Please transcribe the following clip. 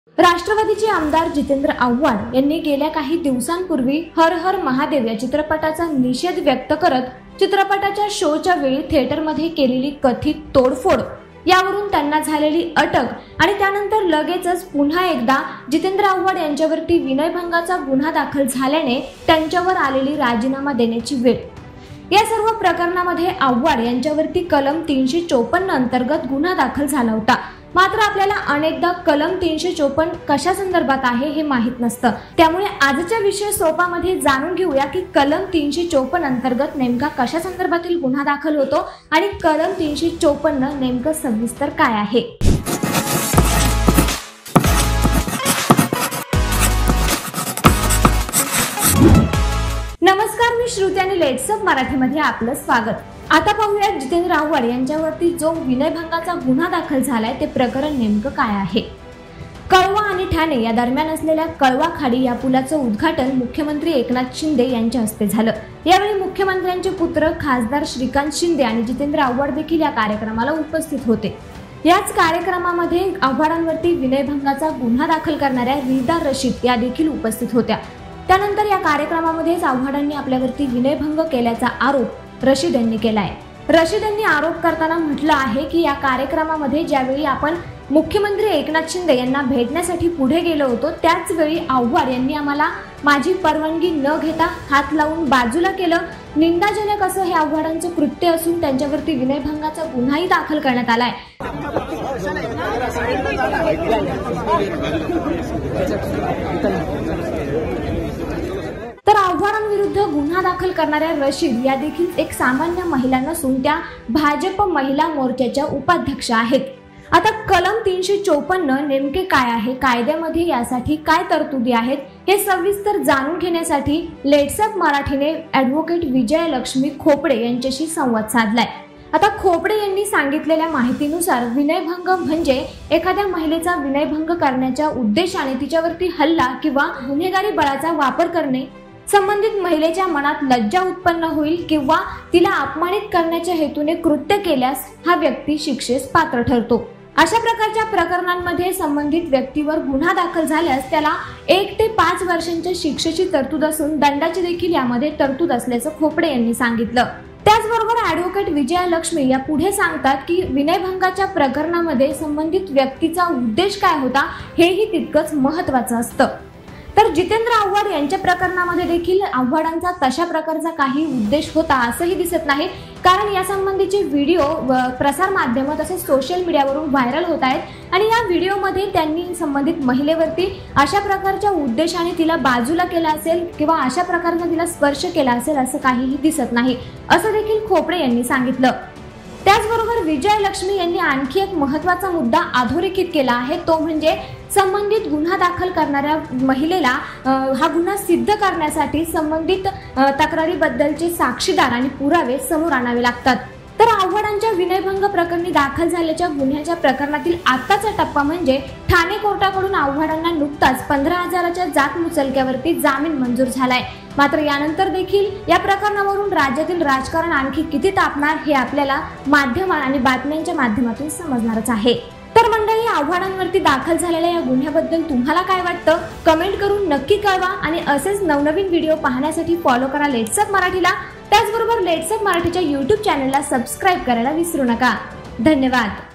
राष्ट्रवादीचे आमदार जितेंद्र आव्हाड यांनी गेल्या काही दिवसांपूर्वी हर हर महादेव या चित्रपटाचा निषेध व्यक्त करत चित्रपटाच्या शोच्या वेळी थिएटरमध्ये केलेली कथित तोडफोड यावरून त्यांना झालेली अटक आणि त्यानंतर लगेचच पुन्हा एकदा जितेंद्र आव्हाड यांच्यावरती विनयभंगाचा गुन्हा दाखल झाल्याने त्यांच्यावर आलेली राजीनामा देण्याची वेळ। या सर्व प्रकरणामध्ये आव्हाड यांच्यावरती कलम 354 अंतर्गत गुन्हा दाखल झाला होता। मात्र आपल्याला अनेकदा कलम 354 कशा संदर्भात आहे हे माहित नसतं। त्यामुळे आजच्या विषय सोपामध्ये जाणून घेऊया की कलम 354 अंतर्गत नेमका कशा संदर्भातील गुन्हा दाखल होतो आणि कलम 354 नेमकं सविस्तर काय आहे। नमस्कार, मी श्रुती आणि लेट्स अप मराठीमध्ये आपलं स्वागत। आता पाहूया जितेंद्र आव्हाड यांच्यावरती जो विनयभंगाचा गुन्हा दाखल झालाय ते प्रकरण नेमकं काय आहे। कळवा आणि ठाणे या दरम्यान असलेल्या कळवा खाडी या पुलाचं उद्घाटन मुख्यमंत्री एकनाथ शिंदे यांच्या हस्ते झालं। यावेळी मुख्यमंत्र्यांचे पुत्र खासदार श्रीकांत शिंदे आणि जितेंद्र आव्हाड देखील या कार्यक्रमाला उपस्थित होते। याच कार्यक्रमामध्ये आव्हाडांवरती विनयभंगाचा गुन्हा दाखल करणाऱ्या रीदा रशीद या देखील उपस्थित होत्या। त्यानंतर या कार्यक्रमामध्येच आव्हाडांनी आपल्यावरती विनयभंग केल्याचा आरोप रशीद यांनी केलाय। रशीद यांनी आरोप करताना म्हटलं आहे की या कार्यक्रमामध्ये ज्यावेळी आपण मुख्यमंत्री एकनाथ शिंदे यांना भेटण्यासाठी पुढे गेलो होतो त्याच वेळी आव्हाड यांनी आम्हाला माझी परवानगी न घेता हात लावून बाजूला केलं। निंदाजनक असं हे आव्हाडांचं कृत्य असून त्यांच्यावरती विनयभंगाचा गुन्हाही दाखल करण्यात आलाय। तर आव्हाडांविरुद्ध गुन्हा दाखल करणाऱ्या रशीद या देखील एक सामान्य महिला नसून त्या भाजप महिला मोर्चाच्या उपाध्यक्ष आहेत। आता कलम 354 नेमके काय आहे, कायद्यामध्ये यासाठी काय तरतुदी आहेत हे सविस्तर जाणून घेण्यासाठी लेट्स अप मराठीने ॲडव्होकेट विजयलक्ष्मी खोपडे यांच्याशी संवाद साधलाय। आता खोपडे यांनी सांगितलेल्या माहितीनुसार विनयभंग म्हणजे एखाद्या महिलेचा विनयभंग करण्याच्या उद्देशाने तिच्यावरती हल्ला किंवा गुन्हेगारी बळाचा वापर करणे, संबंधित महिलेच्या मनात लज्जा उत्पन्न होईल किंवा तिला अपमानित करण्याच्या हेतूने कृत्य केल्यास हा व्यक्ती शिक्षेस पात्र ठरतो। अशा प्रकारच्या प्रकरणांमध्ये संबंधित व्यक्तीवर गुन्हा दाखल झाल्यास त्याला 1 ते 5 वर्षांच्या शिक्षेची तरतूद असून दंडाची देखील यामध्ये तरतूद असल्याचं खोपडे यांनी सांगितलं। त्याचबरोबर ॲडव्होकेट विजयलक्ष्मी या पुढे सांगतात की विनयभंगाच्या प्रकरणामध्ये संबंधित व्यक्तीचा उद्देश काय होता हेही तितकंच महत्त्वाचं असतं। तर जितेंद्र आव्हाड यांच्या प्रकरणामध्ये देखील आव्हाडांचा तशा प्रकारचा काही उद्देश होता असंही दिसत नाही, कारण या संबंधीचे व्हिडिओ प्रसार माध्यम तसेच सोशल मीडियावरून व्हायरल होत आहेत आणि या व्हिडिओमध्ये त्यांनी संबंधित महिलेवरती अशा प्रकारच्या उद्देशाने तिला बाजूला केला असेल किंवा अशा प्रकारचा तिला स्पर्श केला असेल असं काहीही दिसत नाही असं देखील खोपडे यांनी सांगितलं। त्याचबरोबर विजयलक्ष्मी यांनी आणखी एक महत्त्वाचा मुद्दा अधोरेखित केला आहे, तो म्हणजे संबंधित गुन्हा दाखल करणाऱ्या महिलेला हा गुन्हा सिद्ध करण्यासाठी संबंधित तक्रारीबद्दलचे साक्षीदार आणि पुरावे समोर आणावे लागतात। तर आव्हाडांच्या विनयभंग प्रकरणी दाखल झालेल्या गुन्ह्याच्या प्रकरणातील आताचा टप्पा म्हणजे ठाणे कोर्टाकडून आव्हाडांना नुकताच 15,000च्या जात मुचलक्यावरती जामीन मंजूर झालाय। मात्र यानंतर देखील या प्रकरणावरून राज्यातील राजकारण आणखी किती तापणार हे आपल्याला माध्यम आणि बातम्यांच्या माध्यमातून समजणारच आहे। तर मंडळी, आव्हाडांवरती दाखल झालेल्या या गुन्ह्याबद्दल तुम्हाला काय वाटतं कमेंट करून नक्की कळवा आणि असेच नवनवीन व्हिडिओ पाहण्यासाठी फॉलो करा लेट्स अप मराठीला। त्याचबरोबर लेट्स अप मराठीच्या YouTube चॅनलला सबस्क्राईब करायला विसरू नका। धन्यवाद।